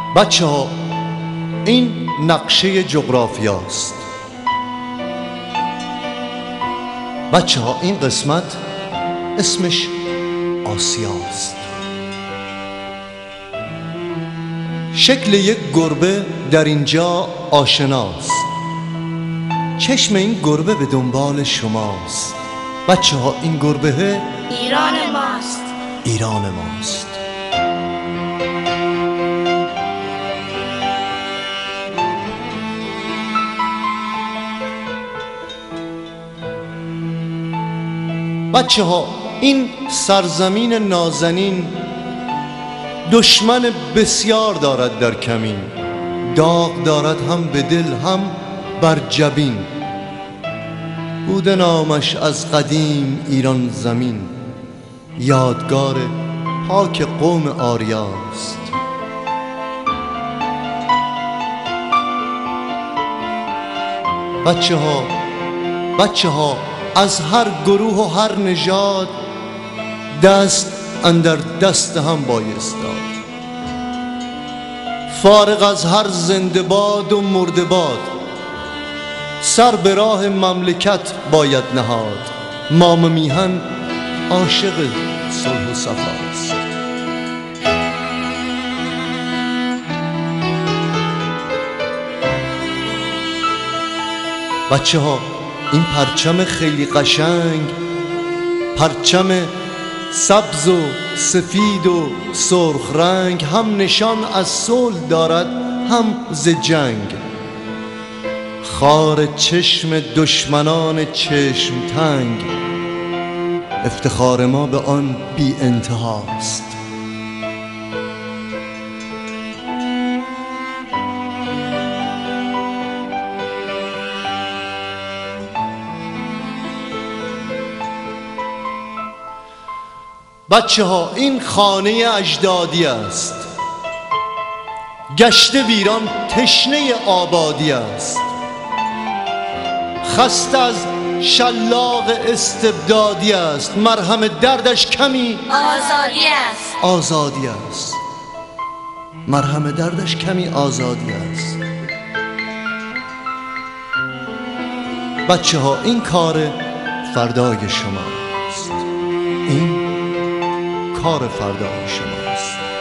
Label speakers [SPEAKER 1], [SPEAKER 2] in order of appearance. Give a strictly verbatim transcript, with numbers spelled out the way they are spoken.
[SPEAKER 1] بچه ها این نقشه جغرافیاست. بچه ها این قسمت اسمش آسیاست. شکل یک گربه در اینجا آشناست. چشم این گربه به دنبال شماست. بچه ها این گربه
[SPEAKER 2] ایران ماست.
[SPEAKER 1] ایران ماست. بچه ها این سرزمین نازنین دشمن بسیار دارد در کمین، داغ دارد هم به دل هم بر جبین. بوده نامش از قدیم ایران زمین، یادگار پاک قوم آریاست. بچه ها بچه ها از هر گروه و هر نژاد دست اندر دست هم بایستاد. فارغ از هر زنده باد و مرده باد، سر به راه مملکت باید نهاد. مام میهن عاشق صلح و صفاست. بچه ها این پرچم خیلی قشنگ، پرچم سبز و سفید و سرخ رنگ، هم نشان از صلح دارد هم ز جنگ. خار چشم دشمنان چشم تنگ، افتخار ما به آن بی انتهاست. بچه ها این خانه اجدادی است، گشته ویران تشنه آبادی است. خسته از شلاق استبدادی است، مرهم دردش کمی
[SPEAKER 2] آزادی است.
[SPEAKER 1] آزادی است مرهم دردش کمی آزادی است. بچه ها این کار فردای شماست. این کار فردای شماست.